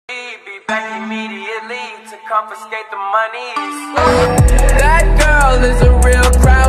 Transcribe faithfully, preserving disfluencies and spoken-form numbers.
Be back immediately to confiscate the monies. That girl is a real crowd.